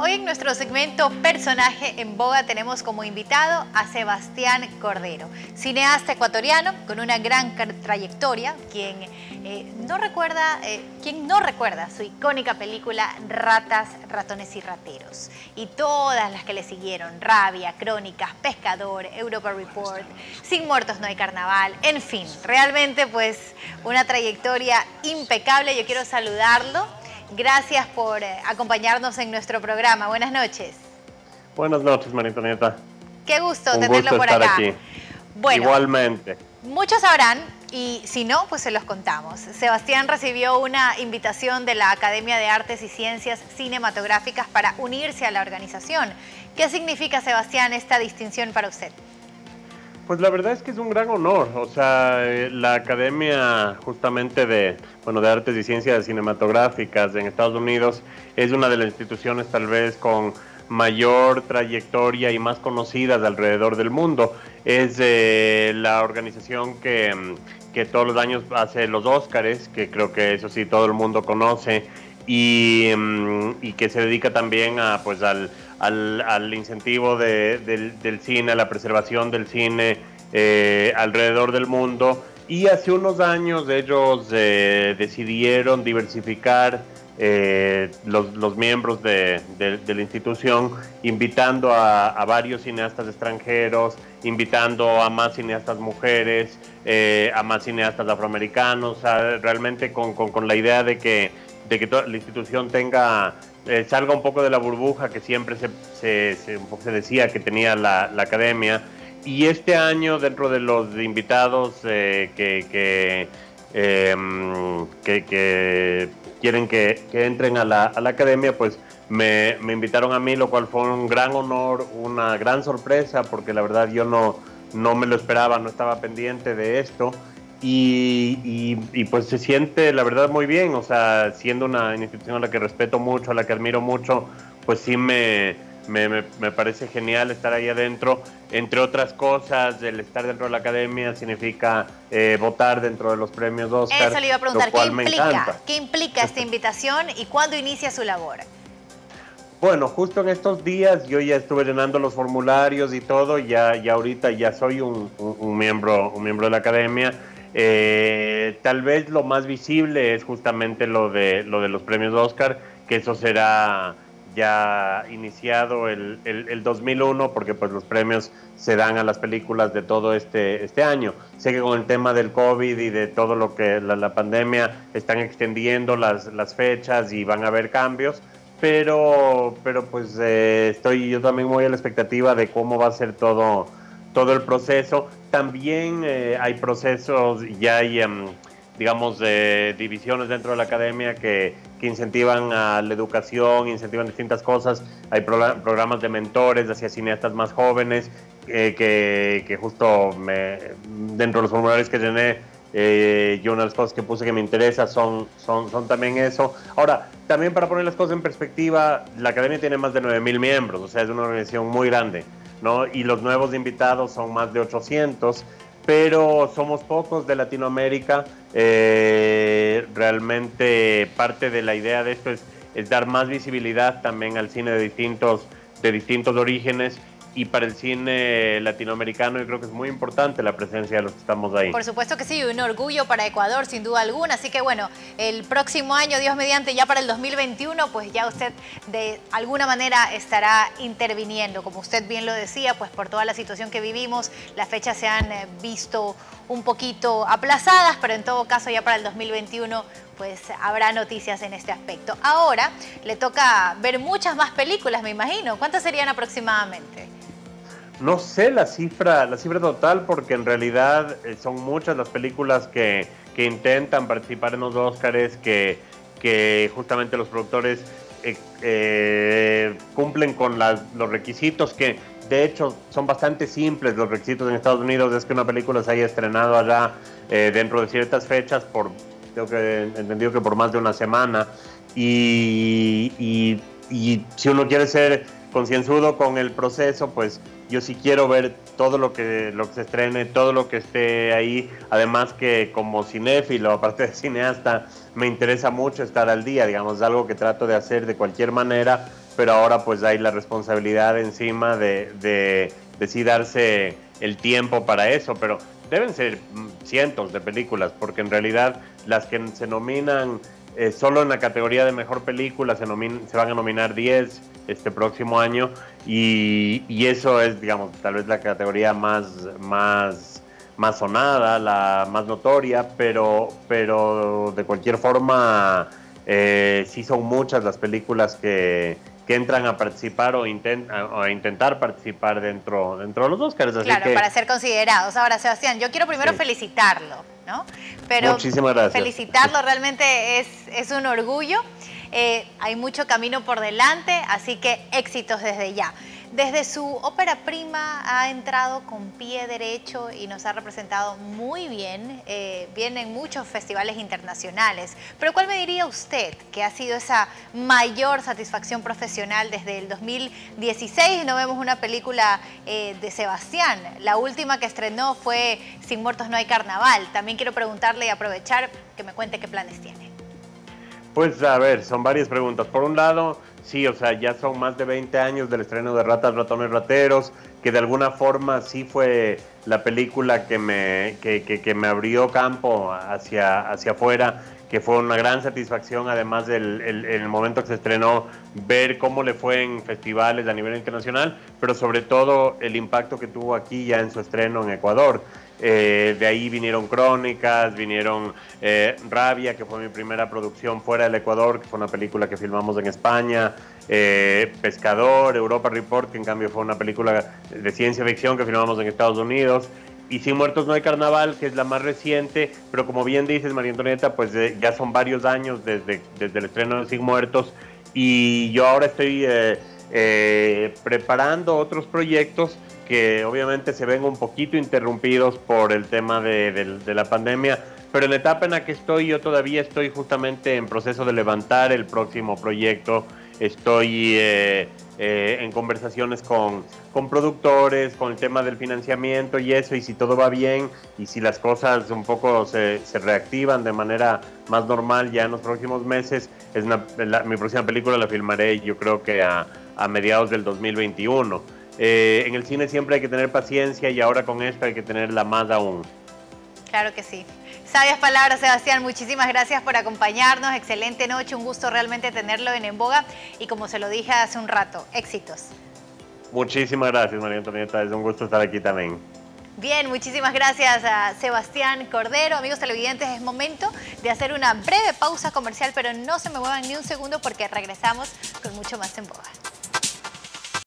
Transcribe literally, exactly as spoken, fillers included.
Hoy en nuestro segmento Personaje en Boga tenemos como invitado a Sebastián Cordero, cineasta ecuatoriano con una gran trayectoria, quien, eh, no recuerda, eh, quien no recuerda su icónica película Ratas, Ratones y Rateros, y todas las que le siguieron: Rabia, Crónicas, Pescador, Europa Report, Sin Muertos no hay Carnaval, en fin, realmente pues una trayectoria impecable. Yo quiero saludarlo. Gracias por acompañarnos en nuestro programa. Buenas noches. Buenas noches, María Antonieta. Qué gusto Un tenerlo gusto por estar acá. Aquí. Bueno, igualmente. Muchos sabrán, y si no, pues se los contamos. Sebastián recibió una invitación de la Academia de Artes y Ciencias Cinematográficas para unirse a la organización. ¿Qué significa, Sebastián, esta distinción para usted? Pues la verdad es que es un gran honor. O sea, la Academia justamente de, bueno, de Artes y Ciencias Cinematográficas en Estados Unidos es una de las instituciones tal vez con mayor trayectoria y más conocidas alrededor del mundo. Es eh, la organización que, que todos los años hace los Óscares, que creo que eso sí todo el mundo conoce, y, y que se dedica también a, pues, al, al, al incentivo de, del, del cine, a la preservación del cine eh, alrededor del mundo. Y hace unos años ellos eh, decidieron diversificar eh, los, los miembros de, de, de la institución, invitando a, a varios cineastas extranjeros, invitando a más cineastas mujeres, eh, a más cineastas afroamericanos, o sea, realmente con, con, con la idea de que, de que toda la institución tenga, eh, salga un poco de la burbuja que siempre se, se, se, se decía que tenía la, la academia. Y este año, dentro de los invitados eh, que, que, eh, que, que quieren que, que entren a la, a la academia, pues me, me invitaron a mí, lo cual fue un gran honor, una gran sorpresa, porque la verdad yo no, no me lo esperaba, no estaba pendiente de esto. Y, y, y pues se siente, la verdad, muy bien. O sea, siendo una institución a la que respeto mucho, a la que admiro mucho, pues sí me, me, me, me parece genial estar ahí adentro. Entre otras cosas, el estar dentro de la academia significa eh, votar dentro de los premios Oscar. Eso le iba a preguntar, lo cual ¿qué me implica? encanta. ¿Qué implica esta invitación y cuándo inicia su labor? Bueno, justo en estos días yo ya estuve llenando los formularios y todo, ya, ya ahorita ya soy un, un, un miembro, un miembro de la academia. Eh, tal vez lo más visible es justamente lo de, lo de los premios Oscar, que eso será ya iniciado el, el, el dos mil uno, porque pues los premios se dan a las películas de todo este, este año. Sé que con el tema del COVID y de todo lo que la, la pandemia están extendiendo las, las fechas y van a haber cambios, pero, pero pues eh, estoy yo también muy a la expectativa de cómo va a ser todo, todo el proceso. También eh, hay procesos, ya hay, um, digamos, eh, divisiones dentro de la academia que, que incentivan a la educación, incentivan distintas cosas. Hay pro programas de mentores hacia cineastas más jóvenes, eh, que, que justo me, dentro de los formularios que llené, Eh, yo una de las cosas que puse que me interesa son, son, son también eso. Ahora, también para poner las cosas en perspectiva, la academia tiene más de nueve mil miembros, o sea, es una organización muy grande, ¿no? Y los nuevos invitados son más de ochocientos, pero somos pocos de Latinoamérica. Eh, realmente parte de la idea de esto es, es dar más visibilidad también al cine de distintos, de distintos orígenes. Y para el cine latinoamericano yo creo que es muy importante la presencia de los que estamos ahí. Por supuesto que sí, un orgullo para Ecuador sin duda alguna, así que bueno, el próximo año, Dios mediante, ya para el dos mil veintiuno, pues ya usted de alguna manera estará interviniendo. Como usted bien lo decía, pues por toda la situación que vivimos, las fechas se han visto un poquito aplazadas, pero en todo caso ya para el dos mil veintiuno pues habrá noticias en este aspecto. Ahora le toca ver muchas más películas, me imagino. ¿Cuántas serían aproximadamente? No sé la cifra, la cifra total, porque en realidad eh, son muchas las películas que, que intentan participar en los Óscares, que, que justamente los productores eh, eh, cumplen con las, los requisitos, que de hecho son bastante simples. Los requisitos en Estados Unidos es que una película se haya estrenado allá eh, dentro de ciertas fechas, por, creo que entendido que por más de una semana, y, y, y si uno quiere ser concienzudo con el proceso, pues yo sí quiero ver todo lo que, lo que se estrene, todo lo que esté ahí. Además que como cinéfilo, aparte de cineasta, me interesa mucho estar al día, digamos, es algo que trato de hacer de cualquier manera, pero ahora pues hay la responsabilidad encima de, de, de sí darse el tiempo para eso, pero deben ser cientos de películas, porque en realidad las que se nominan eh, solo en la categoría de mejor película se, nomin se van a nominar diez este próximo año, y, y eso es, digamos, tal vez la categoría más, más, más sonada, la más notoria, pero, pero de cualquier forma eh, sí son muchas las películas que, que entran a participar o, intent, o a intentar participar dentro, dentro de los Oscars. Así claro, que, para ser considerados. Ahora, Sebastián, yo quiero primero sí. felicitarlo, ¿no? Pero muchísimas gracias. Felicitarlo realmente es, es un orgullo. Eh, hay mucho camino por delante, así que éxitos desde ya. Desde su ópera prima ha entrado con pie derecho y nos ha representado muy bien, eh, viene en muchos festivales internacionales. Pero ¿cuál me diría usted que ha sido esa mayor satisfacción profesional desde el dos mil dieciséis? No vemos una película eh, de Sebastián. La última que estrenó fue Sin Muertos No Hay Carnaval. También quiero preguntarle y aprovechar que me cuente qué planes tiene. Pues a ver, son varias preguntas. Por un lado, sí, o sea, ya son más de veinte años del estreno de Ratas, Ratones, Rateros, que de alguna forma sí fue la película que me, que, que, que me abrió campo hacia, hacia afuera, que fue una gran satisfacción, además del el, el momento que se estrenó, ver cómo le fue en festivales a nivel internacional, pero sobre todo el impacto que tuvo aquí ya en su estreno en Ecuador. Eh, de ahí vinieron Crónicas, vinieron eh, Rabia, que fue mi primera producción fuera del Ecuador, que fue una película que filmamos en España, eh, Pescador, Europa Report, que en cambio fue una película de ciencia ficción que filmamos en Estados Unidos, y Sin Muertos No Hay Carnaval, que es la más reciente, pero como bien dices, María Antonieta, pues eh, ya son varios años desde, desde el estreno de Sin Muertos, y yo ahora estoy eh, eh, preparando otros proyectos que obviamente se ven un poquito interrumpidos por el tema de, de, de la pandemia, pero en la etapa en la que estoy, yo todavía estoy justamente en proceso de levantar el próximo proyecto. Estoy eh, eh, en conversaciones con, con productores, con el tema del financiamiento y eso, y si todo va bien, y si las cosas un poco se, se reactivan de manera más normal ya en los próximos meses, es una, la, mi próxima película la filmaré yo creo que a, a mediados del dos mil veintiuno. Eh, en el cine siempre hay que tener paciencia y ahora con esto hay que tenerla más aún. Claro que sí. Sabias palabras, Sebastián. Muchísimas gracias por acompañarnos. Excelente noche. Un gusto realmente tenerlo en En Boga. Y como se lo dije hace un rato, éxitos. Muchísimas gracias, María Antonieta. Es un gusto estar aquí también. Bien, muchísimas gracias a Sebastián Cordero. Amigos televidentes, es momento de hacer una breve pausa comercial, pero no se me muevan ni un segundo porque regresamos con mucho más En Boga.